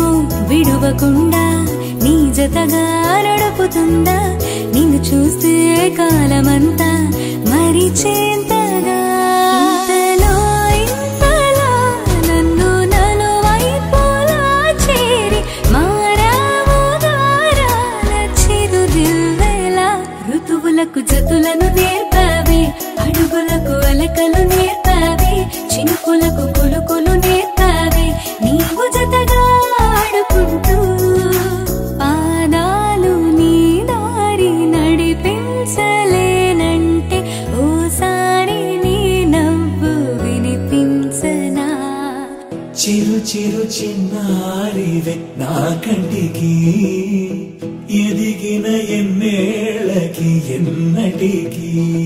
ఏమో విడువకుండా నీ జతగా నడుపుతుందా నిన్ను చూస్తే కాలమంతా మరిచేంతగా ఇంతలో ఇంతలా నన్ను నలువైపులా చేరి మారావు దారాల చిరుదివ్వెలా ఋతువులకు జతులను నేర్పావే అడుగులకు అలకలు నేర్పావే చినుకులకు కులుకులు నేర్పావే నీవు జతగా ఆడుకుంటూ పాదాలు నీ దారి నడిపించలేనంటే ఓసారి నీ నవ్వు వినిపించనా చిరు చిరు చిన్నారివే నా కంటికి ఎదిగిన ఎన్నేళ్ళకి ఎన్నటికి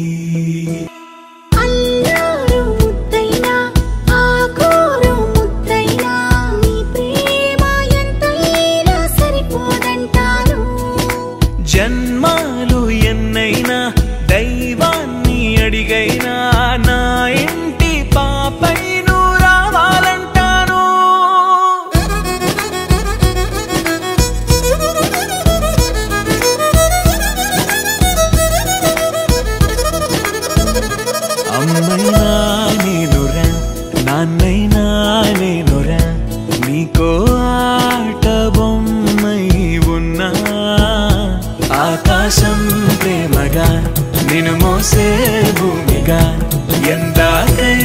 జన్మాలు ఎన్నైనా దైవాన్ని అడిగైనా నా ఇంటి పాపై నువ్వు రావాలంటాను అమ్మైనా నేనురా నాన్నైనా నేనురా నీకో ఆట బొమ్మై ఉన్నా ఆకాశం ప్రేమగా నిన్ను మోసే భూమిగా ఎందాక